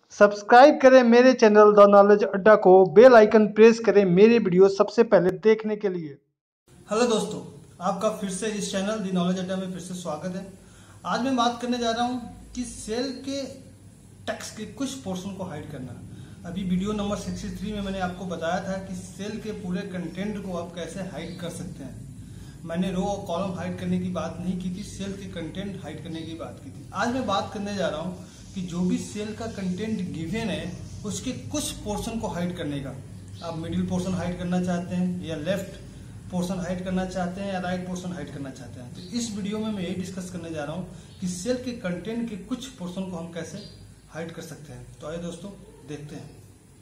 Subscribe करें मेरे channel the knowledge अड्डा को, बेल आइकन प्रेस करें मेरे वीडियो सबसे पहले देखने के लिए। हेलो दोस्तों, आपका फिर से इस चैनल द नॉलेज अड्डा में फिर से स्वागत है। आज मैं बात करने जा रहा हूं कि सेल के टेक्स्ट के कुछ पोर्शन को हाइड करना। अभी वीडियो नंबर 63 में मैंने आपको बताया था कि सेल के पूरे कंटेंट को आप कैसे हाइड कर सकते हैं। मैंने रो और कॉलम हाइड करने की बात नहीं की थी, सेल के कंटेंट हाइड करने की बात की थी। आज मैं बात करने जा रहा हूँ कि जो भी सेल का कंटेंट गिवन है उसके कुछ पोर्शन को हाइड करने का। आप मिडिल पोर्शन हाइड करना चाहते हैं या लेफ्ट पोर्शन हाइड करना चाहते हैं या राइट पोर्शन हाइड करना चाहते हैं। तो इस वीडियो में मैं यही डिस्कस करने जा रहा हूँ कि सेल के कंटेंट के कुछ पोर्शन को हम कैसे हाइड कर सकते हैं। तो आइए दोस्तों देखते हैं।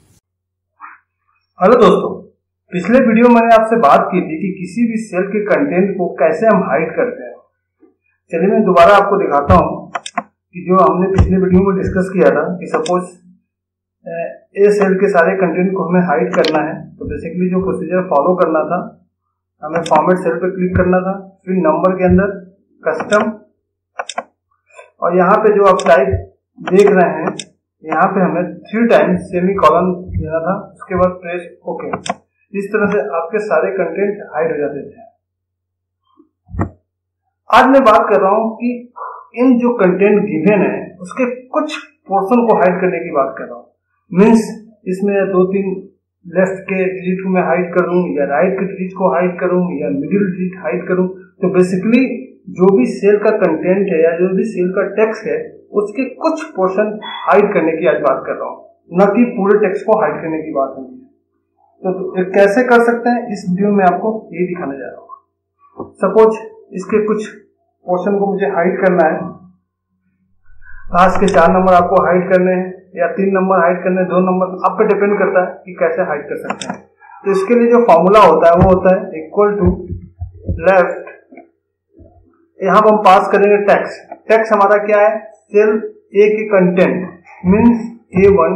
हेलो दोस्तों, पिछले वीडियो में मैंने आपसे बात की थी कि किसी भी सेल के कंटेंट को कैसे हम हाइड करते हैं। चलिए मैं दोबारा आपको दिखाता हूँ कि जो हमने पिछले वीडियो में डिस्कस किया था कि सपोज ए सेल के सारे कंटेंट को हमें हाइड करना है। तो बेसिकली जो प्रोसीजर फॉलो करना था, हमें फॉर्मेट सेल पे क्लिक करना था, फिर नंबर के अंदर कस्टम, और यहाँ पे जो आप टाइप देख रहे हैं यहाँ पे हमें 3 टाइम्स सेमीकोलन देना था, उसके बाद प्रेस ओके। इस तरह से आपके सारे कंटेंट हाइड हो जाते थे। आज मैं बात कर रहा हूँ कि इन जो कंटेंट गिवन है उसके कुछ पोर्शन को हाइड करने की बात कर रहा हूँ। मीन्स इसमें 2-3 लेफ्ट के डिजिट को मैं हाइड करूं या राइट के डिजिट को हाइड करूं या मिडिल डिजिट हाइड करूं। तो बेसिकली जो भी सेल का कंटेंट है या जो भी सेल का टेक्स्ट है उसके कुछ पोर्शन हाइड करने की आज बात कर रहा हूँ, न कि पूरे टेक्स्ट को हाइड करने की बात होगी। तो कैसे कर सकते हैं इस वीडियो में आपको ये दिखाने जा रहा हूँ। सपोज इसके कुछ पोर्शन को मुझे हाइड करना है। लास्ट के 4 नंबर आपको हाइड करने हैं या 3 नंबर हाइड करने हैं, 2 नंबर, आप पे डिपेंड करता है कि कैसे हाइड कर सकते हैं। तो इसके लिए जो फॉर्मूला होता है वो होता है इक्वल टू लेफ्ट, यहाँ पर हम पास करेंगे टेक्स्ट। टेक्स्ट हमारा क्या है? सेल ए के कंटेंट, मीन्स A1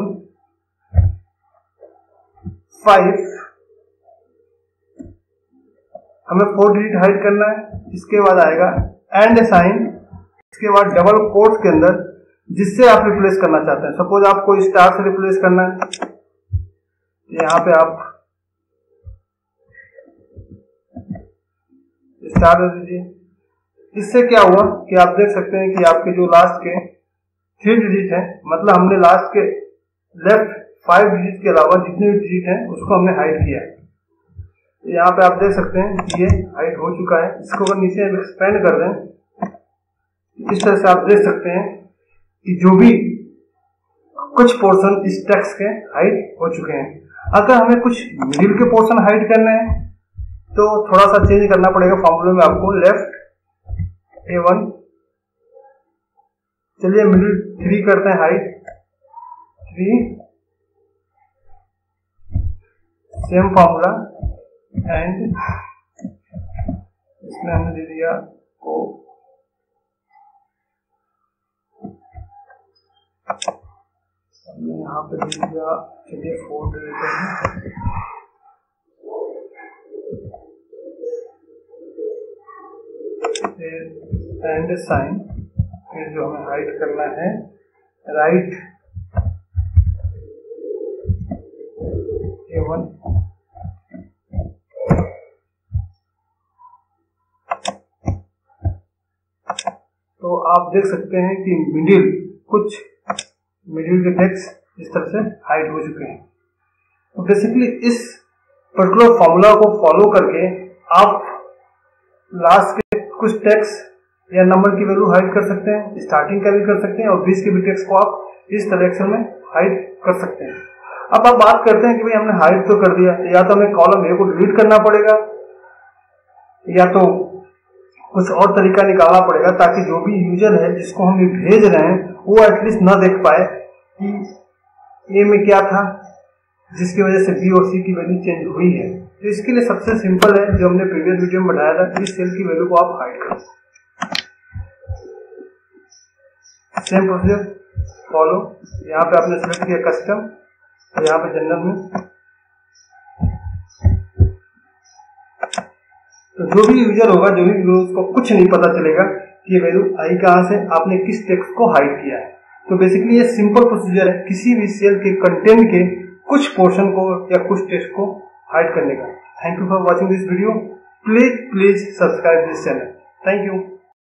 5, हमें 4 डिजिट हाइड करना है। इसके बाद आएगा एंड साइन, इसके बाद डबल कोट्स के अंदर जिससे आप रिप्लेस करना चाहते हैं। सपोज आपको स्टार से रिप्लेस करना है, यहाँ पे आप स्टार दे दीजिए। इससे क्या हुआ कि आप देख सकते हैं कि आपके जो लास्ट के 3 डिजिट है, मतलब हमने लास्ट के लेफ्ट 5 डिजिट के अलावा जितने भी डिजिट हैं उसको हमने हाइड किया है। यहाँ पे आप देख सकते हैं कि ये हाइड हो चुका है। इसको अगर नीचे एक्सपेंड कर दें, इस तरह से आप देख सकते हैं कि जो भी कुछ पोर्शन इस टेक्स्ट के हाइड हो चुके हैं। अगर हमें कुछ मिडिल के पोर्शन हाइड करने हैं तो थोड़ा सा चेंज करना पड़ेगा फॉर्मूले में आपको। लेफ्ट A1, चलिए मिडिल 3 करते हैं हाइड, 3, सेम फॉर्मूला एंड इसमें हमने दे दिया को हमने यहाँ पे दे दिया, चलिए 4 दे देते हैं। एंड साइन, फिर जो हमें हाइड करना है राइट A1, तो आप देख सकते हैं कि कुछ मिडिल के टेक्स्ट इस तरह से हाइड हो चुके हैं। तो बेसिकली इस पर्टिकुलर फॉर्मूला को फॉलो करके आप लास्ट के कुछ टेक्स्ट या नंबर की वैल्यू हाइड कर सकते हैं, स्टार्टिंग का भी कर सकते हैं और बीच के भी टेक्स्ट को आप इस डायरेक्शन में हाइड कर सकते हैं। अब आप बात करते हैं कि भाई हमने हाइड तो कर दिया, या तो हमें कॉलम ए को डिलीट करना पड़ेगा या तो कुछ और तरीका निकालना पड़ेगा ताकि जो भी यूजर है जिसको हम भेज रहे हैं वो एटलीस्ट ना देख पाए कि ए में क्या था जिसकी वजह से बी और सी की वैल्यू चेंज हुई है। तो इसके लिए सबसे सिंपल है जो हमने प्रीवियस वीडियो में बताया था कि इस सेल की वैल्यू को आप हाइड करें। सेम प्रोसीजर फॉलो, यहाँ पे आपने सेलेक्ट किया कस्टम, तो यहाँ पे जनरल में तो जो भी यूजर होगा, जो भी उसको कुछ नहीं पता चलेगा कि ये वैल्यू आई कहाँ से, आपने किस टेक्स्ट को हाइड किया है। तो बेसिकली ये सिंपल प्रोसीजर है किसी भी सेल के कंटेंट के कुछ पोर्शन को या कुछ टेक्स्ट को हाइड करने का। Thank you for watching this video. Please subscribe this channel. Thank you.